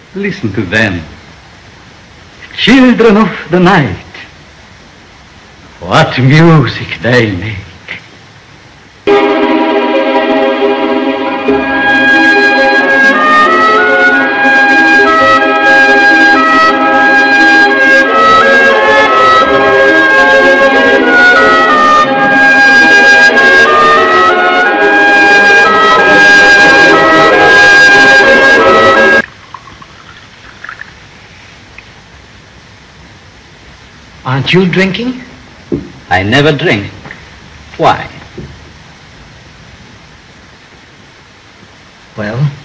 Listen to them. Children of the night. What music they make. Aren't you drinking? I never drink. Why? Well,